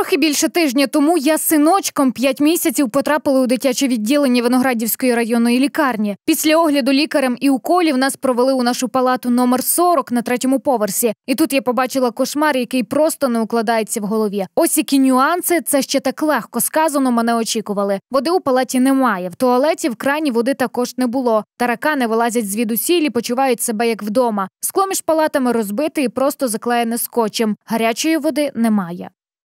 Трохи більше тижня тому я з синочком 5 місяців потрапили у дитяче відділення Виноградівської районної лікарні. Після огляду лікарем і уколів нас провели у нашу палату номер 40 на 3-му поверсі. І тут я побачила кошмар, який просто не укладається в голові. Ось які нюанси, це ще так легко сказано, мене очікували. Води у палаті немає, в туалеті в крані води також не було. Таракани вилазять звідусіль і почувають себе як вдома. Скло між палатами розбите і просто заклеєне скотчем. Гарячої води немає.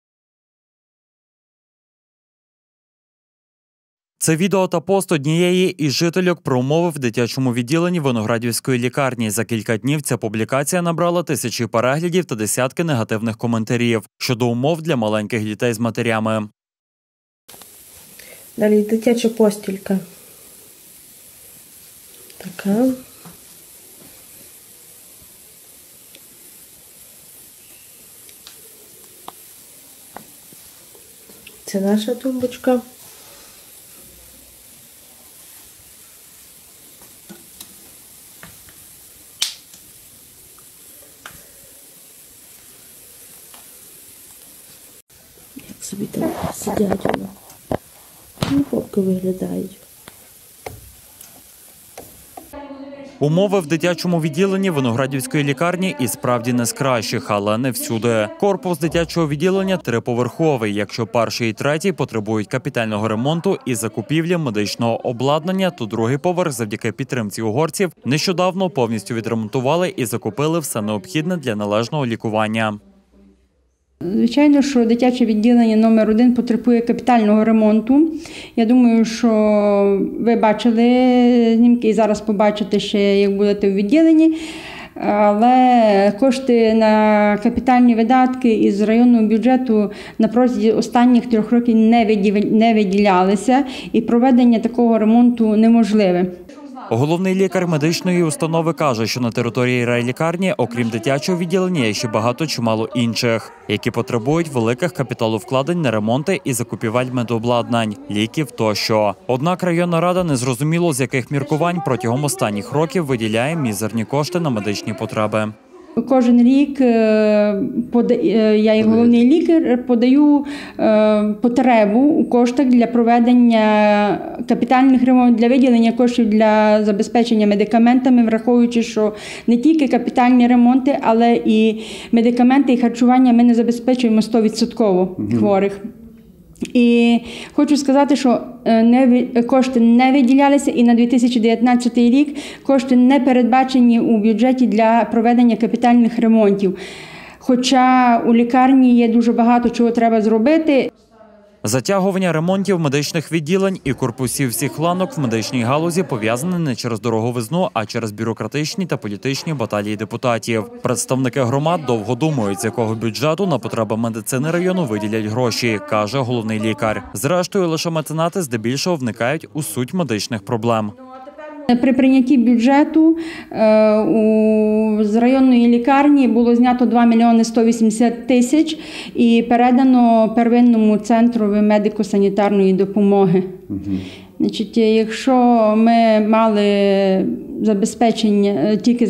Це відео та пост однієї із жительок про умови в дитячому відділенні Виноградівської лікарні. За кілька днів ця публікація набрала тисячі переглядів та десятки негативних коментарів щодо умов для маленьких дітей з матерями. Далі дитяча постілька. Така. Це наша тумбочка. Як собі там сидять воно. І попки виглядають. Умови в дитячому відділенні Виноградівської лікарні і справді не з кращих, але не всюди. Корпус дитячого відділення триповерховий. Якщо перший і третій потребують капітального ремонту і закупівлі медичного обладнання, то другий поверх завдяки підтримці угорців нещодавно повністю відремонтували і закупили все необхідне для належного лікування. Звичайно, що дитяче відділення номер 1 потребує капітального ремонту. Я думаю, що ви бачили знімки і зараз побачите ще, як будете в відділенні. Але кошти на капітальні видатки із районного бюджету на протязі останніх 3 років не виділялися, і проведення такого ремонту неможливе. Головний лікар медичної установи каже, що на території райлікарні, окрім дитячого відділення, є ще багато чимало інших, які потребують великих капіталовкладень на ремонти і закупівель медобладнань, ліків тощо. Однак районна рада незрозуміло з яких міркувань протягом останніх років виділяє мізерні кошти на медичні потреби. Кожен рік я, як головний лікар, подаю потребу у коштах для проведення капітальних ремонтів, для виділення коштів для забезпечення медикаментами, враховуючи, що не тільки капітальні ремонти, але і медикаменти і харчування ми не забезпечуємо 100% хворих. І хочу сказати, що кошти не виділялися, і на 2019 рік кошти не передбачені у бюджеті для проведення капітальних ремонтів. Хоча у лікарні є дуже багато чого треба зробити. Затягування ремонтів медичних відділень і корпусів всіх ланок в медичній галузі пов'язане не через дороговизну, а через бюрократичні та політичні баталії депутатів. Представники громад довго думають, з якого бюджету на потреби медицини району виділять гроші, каже головний лікар. Зрештою, лише меценати здебільшого вникають у суть медичних проблем. При прийнятті бюджету з районної лікарні було знято 2 мільйони 180 тисяч і передано первинному центру медико-санітарної допомоги. Значить, якщо ми мали забезпечення тільки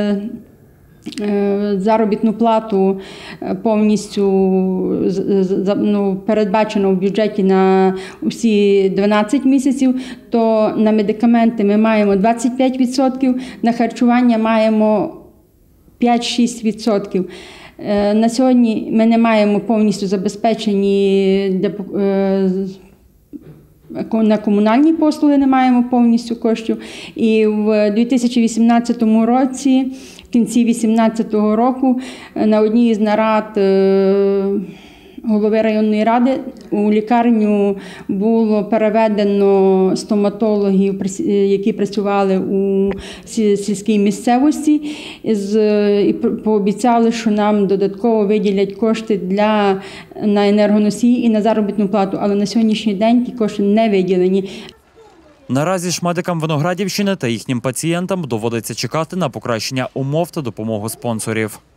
заробітну плату повністю передбачено в бюджеті на усі 12 місяців, то на медикаменти ми маємо 25%, на харчування маємо 5-6%. На сьогодні ми не маємо повністю забезпечені на комунальні послуги, не маємо повністю коштів. І в 2018 році, в кінці 2018 року, на одній із нарад голови районної ради у лікарню було переведено стоматологів, які працювали у сільській місцевості, і пообіцяли, що нам додатково виділять кошти на енергоносії і на заробітну плату. Але на сьогоднішній день ті кошти не виділені. Наразі ж медикам Виноградівщини та їхнім пацієнтам доводиться чекати на покращення умов та допомогу спонсорів.